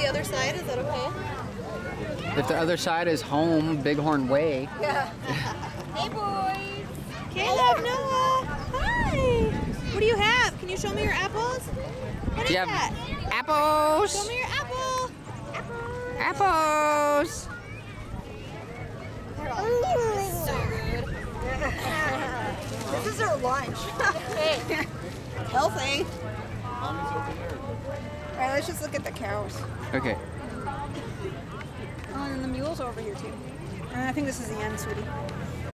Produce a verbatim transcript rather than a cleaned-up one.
the other side? Is that okay? If the other side is home, Bighorn Way. Yeah. Hey, boys. Caleb, Noah. Hi. What do you have? Can you show me your apples? What Do is you have that? apples? Show me your apple. Apples. Apples. They're all so good. This is our lunch. Hey. Healthy. All right, let's just look at the cows. Okay. Oh, and the mules are over here too. And I think this is the end, sweetie.